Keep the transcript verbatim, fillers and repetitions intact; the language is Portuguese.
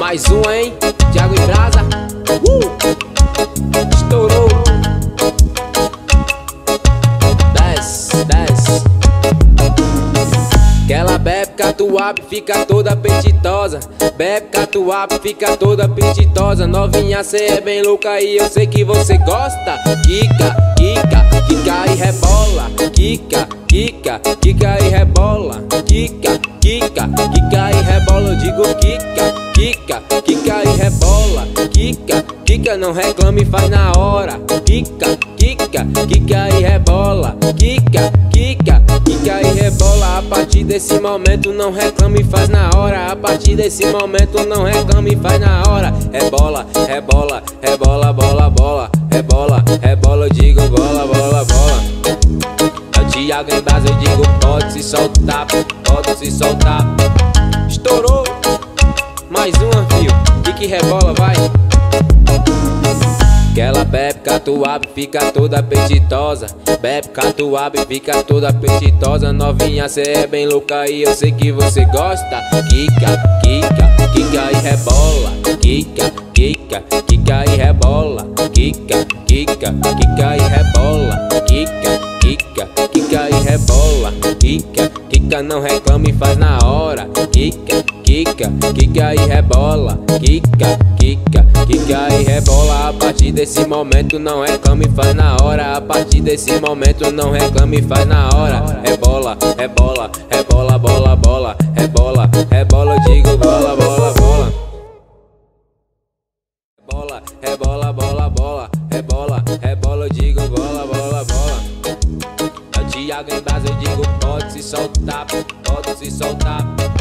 Mais uma, hein? Thiago e Brasa. Uh! Estourou. Desce, desce. Que ela bebe catuaba e fica toda apetitosa. Bebe catuaba e fica toda apetitosa. Novinha, cê é bem louca e eu sei que você gosta. Quica, quica, quica e rebola. Quica, quica, quica e rebola. Quica, quica, quica e rebola. Eu digo quica, quica, quica e rebola. Quica, quica, não reclame e faz na hora. Quica, quica, quica e rebola. Quica, quica, quica e rebola. A partir desse momento não reclame e faz na hora. A partir desse momento não reclame e faz na hora. Rebola, rebola, rebola, bola, bola. Rebola, rebola, eu digo bola, bola, bola. É o Thiago em Brasa, eu digo pode se soltar, pode se soltar. Estourou. Mais uma, fio. Que que rebola, vai. Que ela bebe catuaba e fica toda apetitosa. Bebe catuaba e fica toda apetitosa. Novinha, cê é bem louca e eu sei que você gosta. Quica, quica, quica e rebola. Quica, quica, quica e rebola. Quica, quica, quica e rebola. Quica, quica, quica e rebola. Quica, quica, não reclame e faz na hora. Quica, quica, quica e rebola. Quica, quica, quica e rebola. A partir desse momento não reclame e faz na hora. A partir desse momento não reclame e faz na hora. Rebola, rebola, rebola, bola, bola. Rebola, rebola, eu digo bola, bola, bola. Rebola, rebola, bola, bola. Rebola, rebola, eu digo bola, bola, bola. É o Thiago em Brasa, eu digo pode se soltar, pode se soltar.